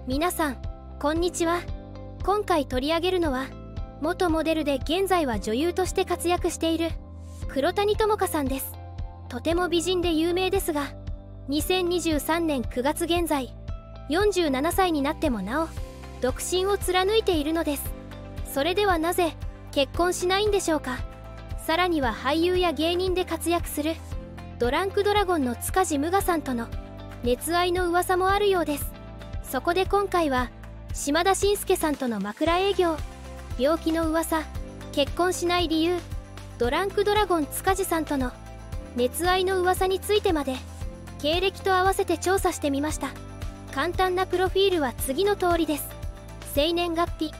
皆さんこんにちは。今回取り上げるのは元モデルで現在は女優として活躍している黒谷友香さんです。とても美人で有名ですが、2023年9月現在47歳になってもなお独身を貫いているのです。それではなぜ結婚しないんでしょうか。さらには俳優や芸人で活躍するドランクドラゴンの塚地無我さんとの熱愛の噂もあるようです。そこで今回は島田紳介さんとの枕営業、病気の噂、結婚しない理由、ドランクドラゴン塚地さんとの熱愛の噂についてまで経歴と合わせて調査してみました。簡単なプロフィールは次の通りです。生年月日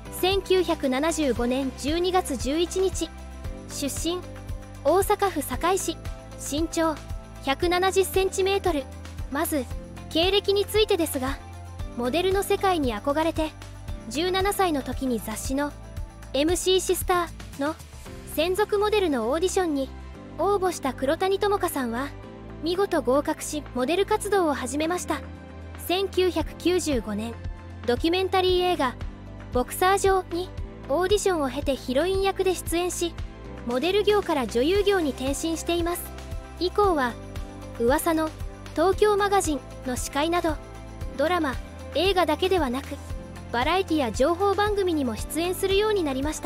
1975年12月11日、出身大阪府堺市、身長170センチメートル。まず経歴についてですが、モデルの世界に憧れて17歳の時に雑誌の MC シスターの専属モデルのオーディションに応募した黒谷友香さんは見事合格し、モデル活動を始めました。1995年ドキュメンタリー映画「ボクサー場」にオーディションを経てヒロイン役で出演し、モデル業から女優業に転身しています。以降は噂の東京マガジンの司会などドラマ映画だけではなくバラエティや情報番組にも出演するようになりました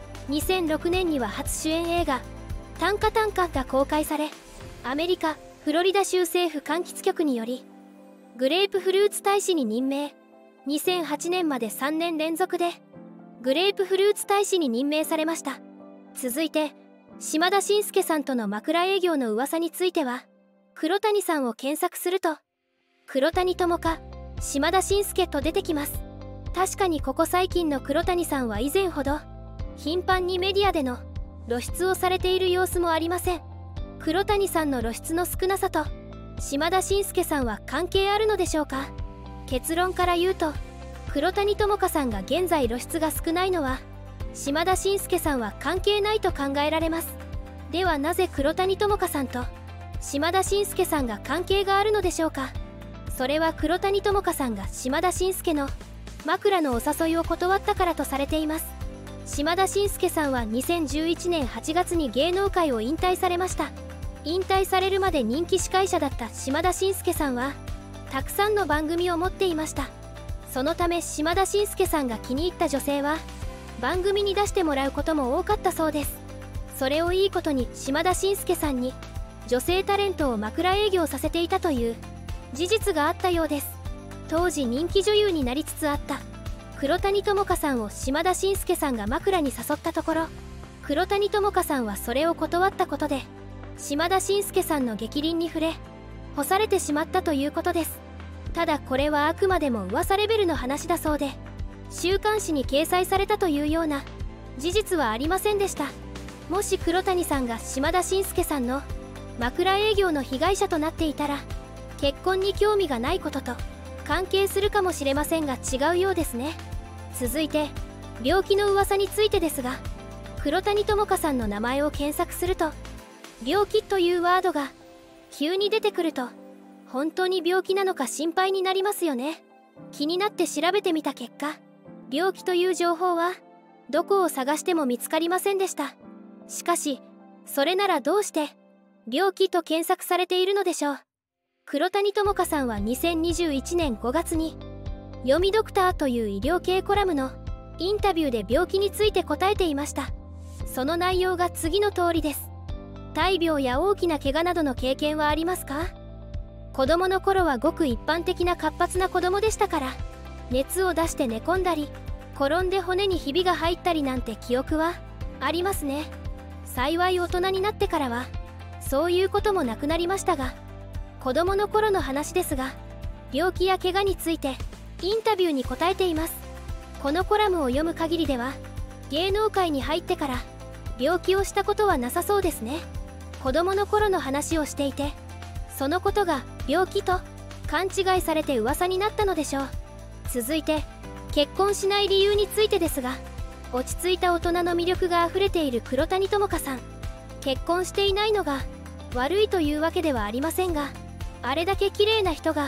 。2006年には初主演映画「タンカタンカ」が公開され、アメリカ・フロリダ州政府柑橘局によりグレープフルーツ大使に任命。2008年まで3年連続でグレープフルーツ大使に任命されました。続いて島田紳介さんとの枕営業の噂については、黒谷さんを検索すると黒谷友香、島田紳介と出てきます。確かにここ最近の黒谷さんは以前ほど頻繁にメディアでの露出をされている様子もありません。黒谷さんの露出の少なさと島田紳介さんは関係あるのでしょうか。結論から言うと、黒谷友香さんが現在露出が少ないのは島田紳介さんは関係ないと考えられます。ではなぜ黒谷友香さんと島田紳介さんが関係があるのでしょうか。それは黒谷友香さんが島田紳介の枕のお誘いを断ったからとされています。島田紳介さんは2011年8月に芸能界を引退されました。引退されるまで人気司会者だった島田紳介さんはたくさんの番組を持っていました。そのため島田紳介さんが気に入った女性は番組に出してもらうことも多かったそうです。それをいいことに島田紳介さんに女性タレントを枕営業させていたという事実があったようです。当時人気女優になりつつあった黒谷友香さんを島田紳介さんが枕に誘ったところ、黒谷友香さんはそれを断ったことで島田紳介さんの逆鱗に触れ干されてしまったということです。ただこれはあくまでも噂レベルの話だそうで、週刊誌に掲載されたというような事実はありませんでした。もし黒谷さんが島田紳介さんの枕営業の被害者となっていたら、結婚に興味がないことと関係するかもしれませんが違うようですね。続いて病気の噂についてですが、黒谷友香さんの名前を検索すると病気というワードが急に出てくると、本当に病気なのか心配になりますよね。気になって調べてみた結果、病気という情報はどこを探しても見つかりませんでした。しかしそれならどうして病気と検索されているのでしょう。黒谷友香さんは2021年5月に読みドクターという医療系コラムのインタビューで病気について答えていました。その内容が次の通りです。大病や大きな怪我などの経験はありますか？子供の頃はごく一般的な活発な子供でしたから、熱を出して寝込んだり転んで骨にひびが入ったりなんて記憶はありますね。幸い大人になってからはそういうこともなくなりましたが、子供の頃の話ですが、病気や怪我についてインタビューに答えています。このコラムを読む限りでは芸能界に入ってから病気をしたことはなさそうですね。子供の頃の話をしていて、そのことが病気と勘違いされて噂になったのでしょう。続いて結婚しない理由についてですが、落ち着いた大人の魅力があふれている黒谷友香さん。結婚していないのが悪いというわけではありませんが、あれだけ綺麗な人が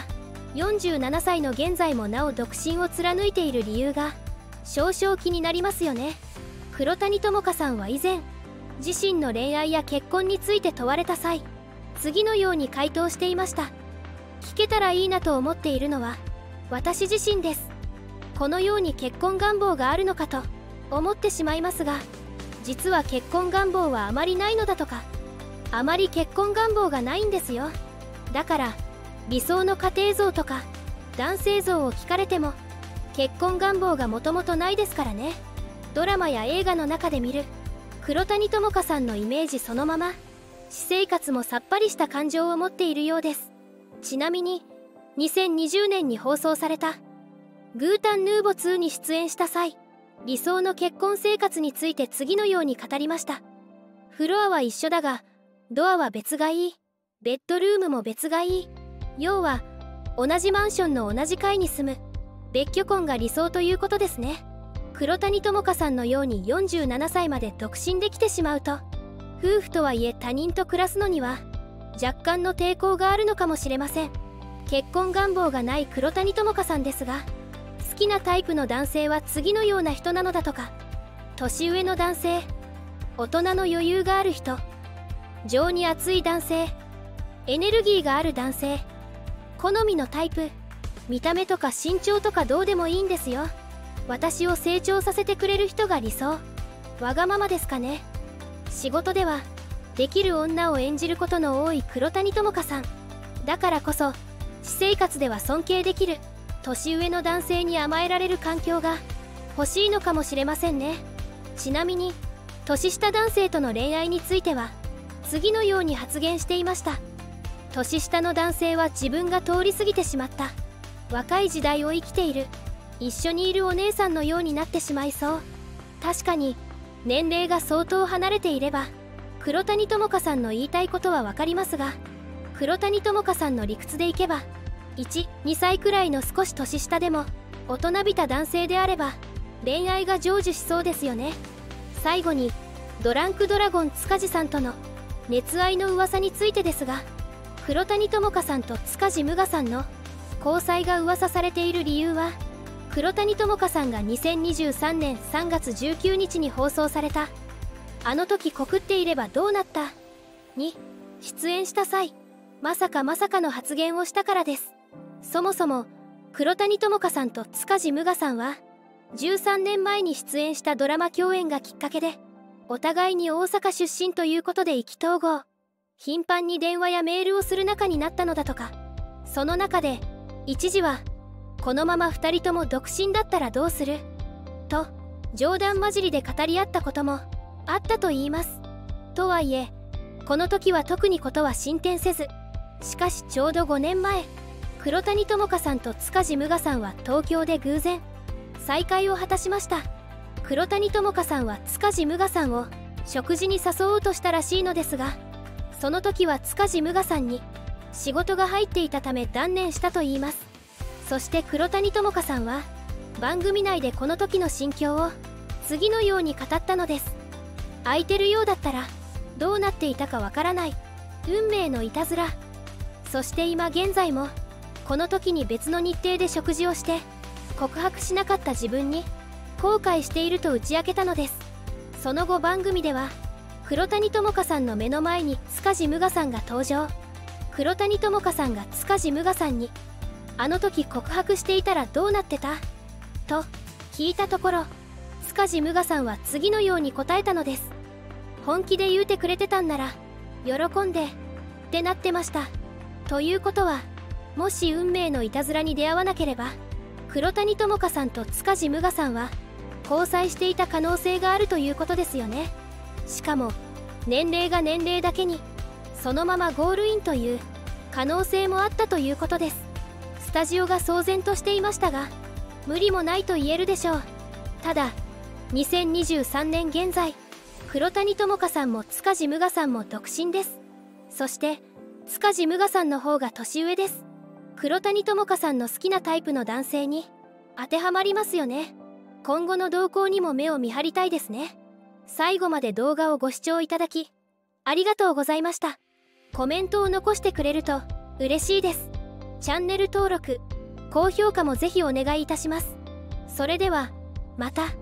47歳の現在もなお独身を貫いている理由が少々気になりますよね。黒谷友香さんは以前自身の恋愛や結婚について問われた際、次のように回答していました。聞けたらいいなと思っているのは私自身です。このように結婚願望があるのかと思ってしまいますが、実は結婚願望はあまりないのだとか。あまり結婚願望がないんですよ。だから理想の家庭像とか男性像を聞かれても結婚願望がもともとないですからね。ドラマや映画の中で見る黒谷友香さんのイメージそのまま、私生活もさっぱりした感情を持っているようです。ちなみに2020年に放送されたグータンヌーボ2に出演した際、理想の結婚生活について次のように語りました。フロアは一緒だがドアは別がいい。ベッドルームも別がいい。要は同じマンションの同じ階に住む別居婚が理想ということですね。黒谷友香さんのように47歳まで独身できてしまうと、夫婦とはいえ他人と暮らすのには若干の抵抗があるのかもしれません。結婚願望がない黒谷友香さんですが、好きなタイプの男性は次のような人なのだとか。年上の男性、大人の余裕がある人、情に熱い男性、エネルギーがある男性、好みのタイプ、見た目とか身長とかどうでもいいんですよ。私を成長させてくれる人が理想。わがままですかね。仕事ではできる女を演じることの多い黒谷友香さんだからこそ、私生活では尊敬できる年上の男性に甘えられる環境が欲しいのかもしれませんね。ちなみに年下男性との恋愛については次のように発言していました。年下の男性は自分が通り過ぎてしまった若い時代を生きている、一緒にいるお姉さんのようになってしまいそう。確かに年齢が相当離れていれば黒谷友香さんの言いたいことは分かりますが、黒谷友香さんの理屈でいけば1、2歳くらいの少し年下でも大人びた男性であれば恋愛が成就しそうですよね。最後にドランクドラゴン塚地さんとの熱愛の噂についてですが、黒谷友香さんと塚地無我さんの交際が噂されている理由は、黒谷友香さんが2023年3月19日に放送されたあの時告っていればどうなったに出演した際、まさかの発言をしたからです。そもそも黒谷友香さんと塚地無我さんは13年前に出演したドラマ共演がきっかけで、お互いに大阪出身ということで意気投合、頻繁に電話やメールをする仲になったのだとか。その中で一時はこのまま2人とも独身だったらどうすると冗談交じりで語り合ったこともあったといいます。とはいえこの時は特にことは進展せず、しかしちょうど5年前、黒谷友香さんと塚地無我さんは東京で偶然再会を果たしました。黒谷友香さんは塚地無我さんを食事に誘おうとしたらしいのですが、その時は塚地無我さんに仕事が入っていたため断念したといいます。そして黒谷友香さんは番組内でこの時の心境を次のように語ったのです。空いてるようだったらどうなっていたかわからない運命のいたずら。そして今現在もこの時に別の日程で食事をして告白しなかった自分に後悔していると打ち明けたのです。その後番組では黒谷友香さんの目の前に塚地無我さんが登場。黒谷友香さんが塚地無我さんにあの時告白していたらどうなってたと聞いたところ、塚地無我さんは次のように答えたのです。本気で言うてくれてたんなら喜んでってなってました。ということは、もし運命のいたずらに出会わなければ黒谷友香さんと塚地無我さんは交際していた可能性があるということですよね。しかも年齢が年齢だけにそのままゴールインという可能性もあったということです。スタジオが騒然としていましたが、無理もないと言えるでしょう。ただ2023年現在、黒谷友香さんも塚地無我さんも独身です。そして塚地無我さんの方が年上です。黒谷友香さんの好きなタイプの男性に当てはまりますよね。今後の動向にも目を見張りたいですね。最後まで動画をご視聴いただきありがとうございました。コメントを残してくれると嬉しいです。 チャンネル登録高評価もぜひお願いいたします。それではまた。